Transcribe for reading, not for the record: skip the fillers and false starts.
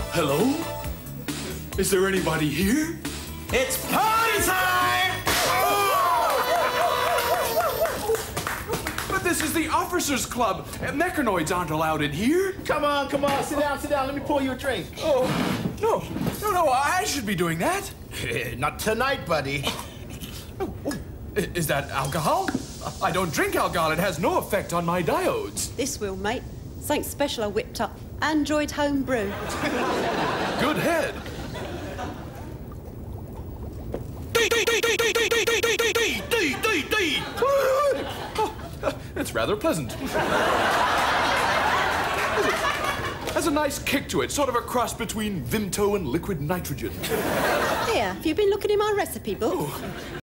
Hello? Is there anybody here? It's party time! But this is the Officers Club. Mechanoids aren't allowed in here. Come on, sit down. Let me pour you a drink. Oh, no, I should be doing that. Not tonight, buddy. Is that alcohol? I don't drink alcohol. It has no effect on my diodes. This will, mate. Something special I whipped up. Android home brew. Good head. It's rather pleasant. Has a nice kick to it, sort of a cross between Vimto and liquid nitrogen. Here, have you been looking in my recipe book? Oh.